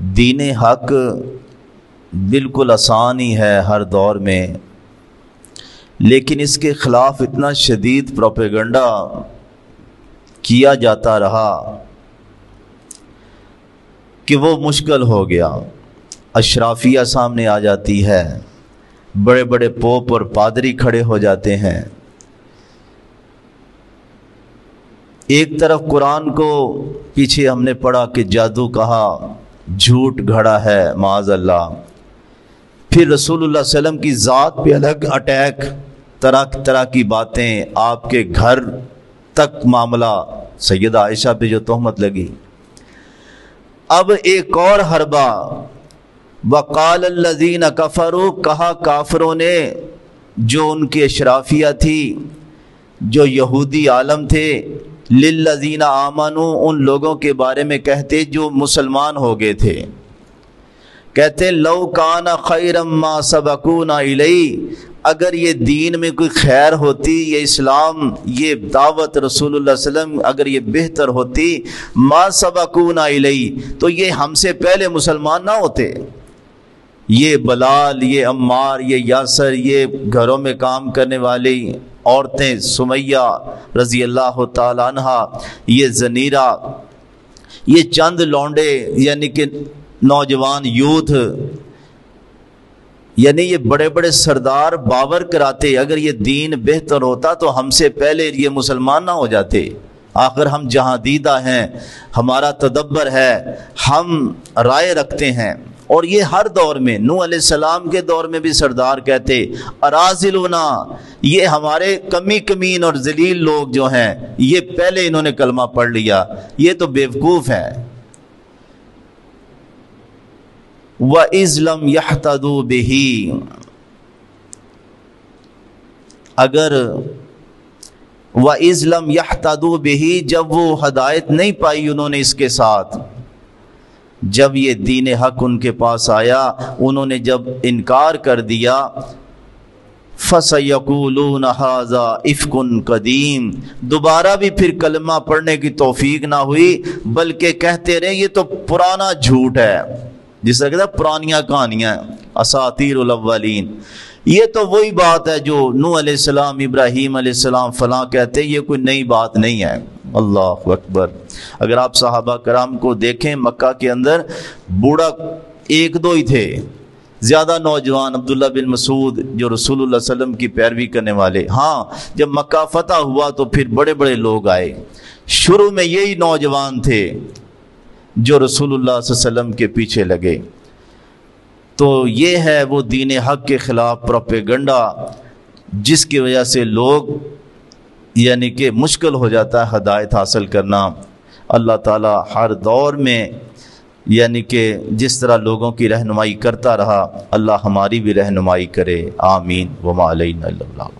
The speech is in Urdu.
دین حق بالکل آسان ہی ہے ہر دور میں، لیکن اس کے خلاف اتنا شدید پروپیگنڈا کیا جاتا رہا کہ وہ مشکل ہو گیا۔ اشرافیہ سامنے آ جاتی ہے، بڑے بڑے پوپ اور پادری کھڑے ہو جاتے ہیں۔ ایک طرف قرآن کو پیچھے ہم نے پڑھا کہ جادو کہا، جھوٹ گھڑا ہے معاذ اللہ، پھر رسول اللہ صلی اللہ علیہ وسلم کی ذات پہ الگ اٹیک، طرح طرح کی باتیں، آپ کے گھر تک معاملہ، سیدہ عائشہ پہ جو تہمت لگی۔ اب ایک اور حربہ، وقال الذین کفروا، کہا کافروں نے، جو ان کی اشرافیہ تھی، جو یہودی عالم تھے، للذین آمنوا، ان لوگوں کے بارے میں کہتے جو مسلمان ہو گئے تھے، کہتے لو کان خیرا ما سبقونا الیہ، اگر یہ دین میں کوئی خیر ہوتی، یہ اسلام، یہ دعوت رسول اللہ صلی اللہ علیہ وسلم اگر یہ بہتر ہوتی، ما سبقونا الیہ، تو یہ ہم سے پہلے مسلمان نہ ہوتے۔ یہ بلال، یہ عمار، یہ یاسر، یہ گھروں میں کام کرنے والی عورتیں، سمیہ رضی اللہ تعالی عنہ، یہ زنیرہ، یہ چند لونڈے، یعنی کہ نوجوان یوتھ، یعنی یہ بڑے بڑے سردار باور کراتے اگر یہ دین بہتر ہوتا تو ہم سے پہلے یہ مسلمان نہ ہو جاتے۔ آخر ہم جہاں دیدہ ہیں، ہمارا تدبر ہے، ہم رائے رکھتے ہیں۔ اور یہ ہر دور میں، نوح علیہ السلام کے دور میں بھی سردار کہتے اراذلنا، یہ ہمارے کمی کمین اور ذلیل لوگ جو ہیں، یہ پہلے انہوں نے کلمہ پڑھ لیا، یہ تو بیوقوف ہیں۔ وَإِذْ لَمْ يَحْتَدُوا بِهِ، اگر وَإِذْ لَمْ يَحْتَدُوا بِهِ، جب وہ ہدایت نہیں پائی انہوں نے اس کے ساتھ، جب یہ دین حق ان کے پاس آیا انہوں نے جب انکار کر دیا، فَسَيَقُولُونَ هَذَا إِفْكٌ قَدِيمٌ، دوبارہ بھی پھر کلمہ پڑھنے کی توفیق نہ ہوئی، بلکہ کہتے رہے یہ تو پرانا جھوٹ ہے، جس طرح کہتا ہے پرانیاں کہانیاں، اساطیر الاولین، یہ تو وہی بات ہے جو نوح علیہ السلام، ابراہیم علیہ السلام فلاں کہتے، یہ کوئی نئی بات نہیں ہے۔ اللہ اکبر۔ اگر آپ صحابہ کرام کو دیکھیں، مکہ کے اندر بوڑھا ایک دو ہی تھے، زیادہ نوجوان عبداللہ بن مسعود جو رسول اللہ صلی اللہ علیہ وسلم کی پیروی کرنے والے۔ ہاں جب مکہ فتح ہوا تو پھر بڑے بڑے لوگ آئے، شروع میں یہی نوجوان تھے جو رسول اللہ صلی اللہ علیہ وسلم کے پیچھے لگے۔ تو یہ ہے وہ دین حق کے خلاف پروپیگنڈا، جس کی وجہ سے لوگ یعنی کہ مشکل ہو جاتا ہے ہدایت حاصل کرنا۔ اللہ تعالی ہر دور میں یعنی کہ جس طرح لوگوں کی رہنمائی کرتا رہا، اللہ ہماری بھی رہنمائی کرے، آمین۔ وما علینا الا البلاغ۔